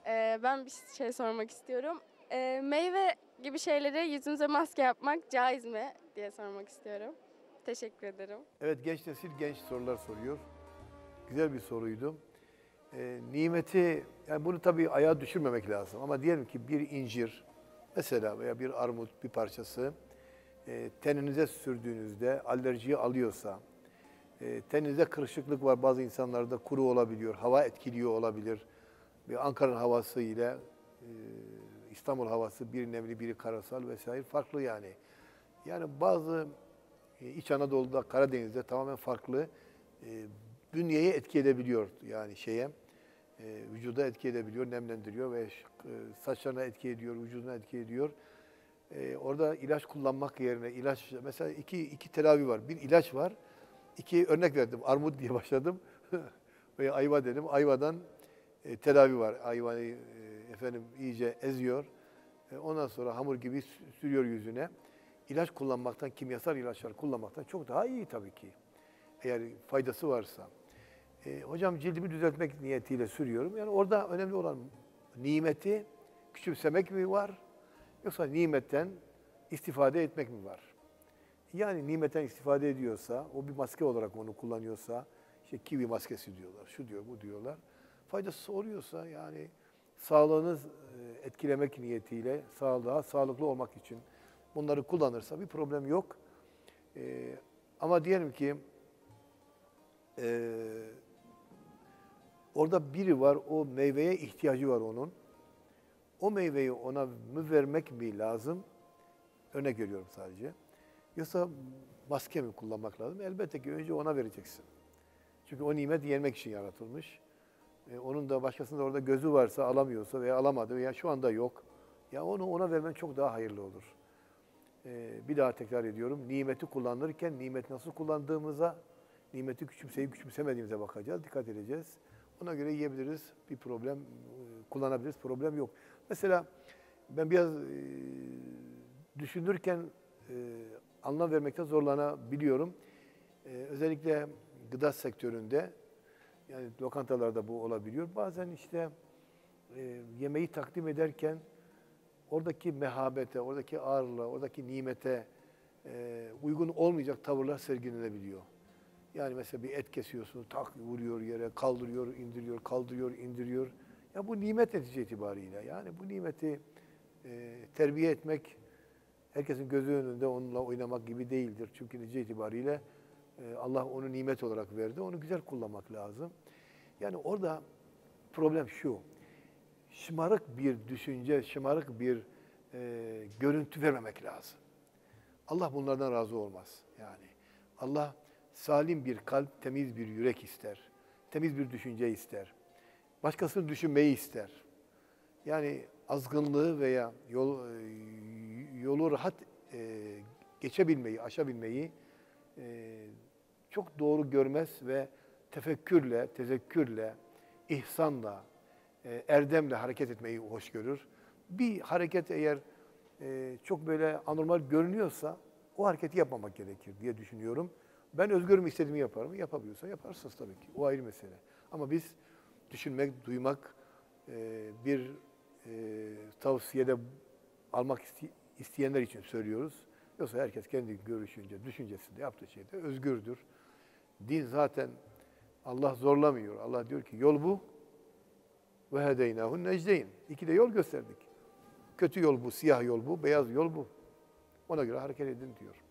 Ben bir şey sormak istiyorum. Meyve gibi şeyleri yüzümüze maske yapmak caiz mi diye sormak istiyorum. Teşekkür ederim. Evet, genç nesil genç sorular soruyor. Güzel bir soruydu. Nimeti, yani bunu tabii ayağa düşürmemek lazım. Ama diyelim ki bir incir mesela veya bir armut bir parçası teninize sürdüğünüzde alerjiyi alıyorsa, teninizde kırışıklık var, bazı insanlarda kuru olabiliyor, hava etkiliyor olabilir. Bir Ankara'nın havası ile İstanbul havası, biri nemli, biri karasal vesaire farklı yani. Yani bazı İç Anadolu'da, Karadeniz'de tamamen farklı bünyeye etki edebiliyor yani vücuda etki edebiliyor, nemlendiriyor ve saçlarına etki ediyor, vücuduna etki ediyor. Orada ilaç kullanmak yerine mesela iki tedavi var. Bir ilaç var. İki örnek verdim. Armut diye başladım. Veya ayva dedim. Ayvadan tedavi var. Ayvayı efendim iyice eziyor. Ondan sonra hamur gibi sürüyor yüzüne. İlaç kullanmaktan, kimyasal ilaçlar kullanmaktan çok daha iyi tabii ki. Eğer faydası varsa. Hocam cildimi düzeltmek niyetiyle sürüyorum. Yani orada önemli olan nimeti küçümsemek mi var? Yoksa nimetten istifade etmek mi var? Yani nimetten istifade ediyorsa, o bir maske olarak onu kullanıyorsa, işte kivi maskesi diyorlar, şu diyor, bu diyorlar. Faydası oluyorsa yani sağlığınız etkilemek niyetiyle, daha sağlıklı olmak için bunları kullanırsa bir problem yok. Ama diyelim ki orada biri var, o meyveye ihtiyacı var onun. O meyveyi ona mı vermek mi lazım? Örnek veriyorum sadece. Yoksa maske mi kullanmak lazım? Elbette ki önce ona vereceksin. Çünkü o nimet yenmek için yaratılmış. Onun da başkasında orada gözü varsa alamıyorsa veya alamadı veya şu anda yok. Ya onu ona vermen çok daha hayırlı olur. Bir daha tekrar ediyorum. Nimeti kullanırken nimeti nasıl kullandığımıza, nimeti küçümseyip küçümsemediğimize bakacağız, dikkat edeceğiz. Ona göre yiyebiliriz, bir problem kullanabiliriz, problem yok. Mesela ben biraz düşünürken anlam vermekte zorlanabiliyorum. Özellikle gıda sektöründe, yani lokantalarda bu olabiliyor. Bazen işte yemeği takdim ederken oradaki mehabete, oradaki ağırlığa, oradaki nimete uygun olmayacak tavırlar sergilenebiliyor. Yani mesela bir et kesiyorsunuz, tak vuruyor yere, kaldırıyor, indiriyor, kaldırıyor, indiriyor. Ya bu nimet netice itibariyle. Yani bu nimeti terbiye etmek, herkesin gözü önünde onunla oynamak gibi değildir. Çünkü netice itibariyle Allah onu nimet olarak verdi. Onu güzel kullanmak lazım. Yani orada problem şu. Şımarık bir düşünce, şımarık bir görüntü vermemek lazım. Allah bunlardan razı olmaz. Yani Allah salim bir kalp, temiz bir yürek ister. Temiz bir düşünce ister. Başkasını düşünmeyi ister. Yani azgınlığı veya yolu rahat geçebilmeyi, aşabilmeyi çok doğru görmez ve tefekkürle, tezekkürle, ihsanla, erdemle hareket etmeyi hoş görür. Bir hareket eğer çok böyle anormal görünüyorsa o hareketi yapmamak gerekir diye düşünüyorum. Ben özgürüm, istediğimi yaparım. Yapabiliyorsa yaparsınız tabii ki. O ayrı mesele. Ama biz düşünmek, duymak, bir tavsiyede almak isteyenler için söylüyoruz. Yoksa herkes kendi görüşünce, düşüncesinde yaptığı şeyde özgürdür. Din zaten Allah zorlamıyor. Allah diyor ki yol bu ve hedeynâhun necdeyn. İki de yol gösterdik. Kötü yol bu, siyah yol bu, beyaz yol bu. Ona göre hareket edin diyor.